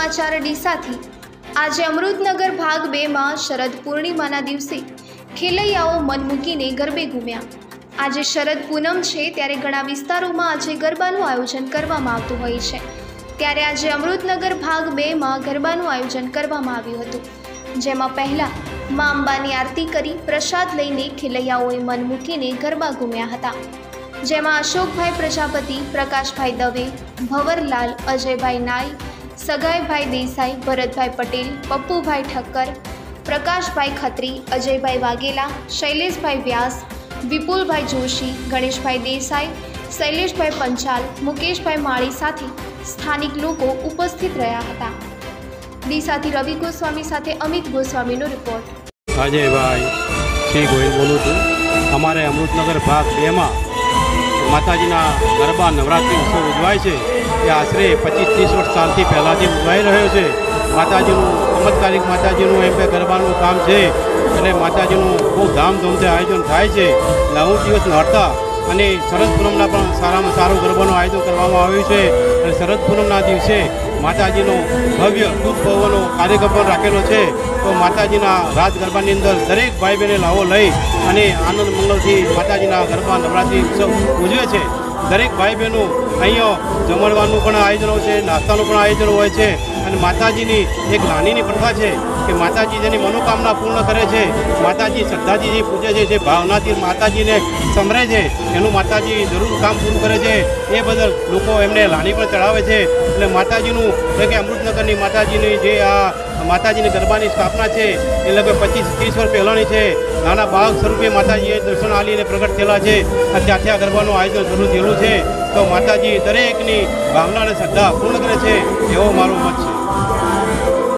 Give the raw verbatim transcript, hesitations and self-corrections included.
समाचार ડીસાથી। આજે અમૃતનગર ભાગ બે માં શરદ પૂર્ણિમાના દિવસે ખેલૈયાઓ મન મૂકીને ગરબે ઘૂમ્યા। આજે શરદ પૂનમ છે ત્યારે ઘણા વિસ્તારોમાં આજે ગરબાનું આયોજન કરવામાં આવતું હોય છે। ત્યારે આજે અમૃતનગર ભાગ બે માં ગરબાનું આયોજન કરવામાં આવ્યું હતું, જેમાં પહેલા માં અંબાની આરતી કરી પ્રસાદ લઈને ખેલૈયાઓએ મન મૂકીને ગરબા ઘૂમ્યા હતા, જેમાં અશોકભાઈ પ્રજાપતિ, પ્રકાશભાઈ દવે, ભવરલાલ, અજયભાઈ નાઈ, સગાઈભાઈ દેસાઈ, ભરતભાઈ પટેલ, પપ્પુભાઈ ઠક્કર, પ્રકાશભાઈ ખત્રી, અજયભાઈ વાઘેલા, શૈલેષભાઈ વ્યાસ, વિપુલભાઈ જોશી, ગણેશભાઈ દેસાઈ, શૈલેષભાઈ પંચાલ, મુકેશભાઈ માળી સાથે સ્થાનિક લોકો ઉપસ્થિત રહ્યા હતા। ડીસાથી રવિ ગોસ્વામી સાથે અમિત ગોસ્વામીનો રિપોર્ટ। અજયભાઈ શ્રી ગોહિલ બોલું છું। અમારે અમૃતનગર ભાગ બે માં માતાજીના ગરબા નવરાત્રિ ઉત્સવ ઉજવાય છે। એ આશરે પચીસ ત્રીસ વર્ષ સાલથી પહેલાંથી ઉજવાઈ રહ્યો છે। માતાજીનું ચમત્કારિક માતાજીનું એમ કે ગરબાનું કામ છે, એટલે માતાજીનું ખૂબ ધામધૂમથી આયોજન થાય છે। નવ દિવસ નોરતા અને શરદ પૂનમના પણ સારામાં સારું ગરબાનું આયોજન કરવામાં આવ્યું છે। અને શરદ પૂનમના દિવસે માતાજીનો ભવ્ય દૂધ પૌવાનો કાર્યક્રમ પણ રાખેલો છે। તો માતાજીના રાજ ગરબાની અંદર દરેક ભાઈ બહેને લાવો લઈ અને આનંદ મંગળથી માતાજીના ગરબા નવરાત્રિ ઉત્સવ ઉજવે છે। દરેક ભાઈ બહેનો અહીંયા જમણવાનું પણ આયોજનો છે, નાસ્તાનું પણ આયોજન હોય છે। અને માતાજીની એક નાનીની પ્રથા છે કે માતાજી જેની મનોકામના પૂર્ણ કરે છે, માતાજી શ્રદ્ધાથી જે પૂજે છે, જે ભાવનાથી માતાજીને સમરે છે, એનું માતાજી જરૂર કામ પૂરું કરે છે। એ બદલ લોકો એમને લાની પણ ચડાવે છે। એટલે માતાજીનું એટલે કે અમૃતનગરની માતાજીની જે આ માતાજીની ગરબાની સ્થાપના છે એ લગભગ પચીસ ત્રીસ વર્ષ પહેલાંની છે। નાના બાળક સ્વરૂપે માતાજીએ દર્શન આલીને પ્રગટ થયેલા છે અને ત્યાંથી આ ગરબાનું આયોજન શરૂ થયેલું છે। તો માતાજી દરેકની ભાવના અને શ્રદ્ધા પૂર્ણ કરે છે, એવો મારો મત છે।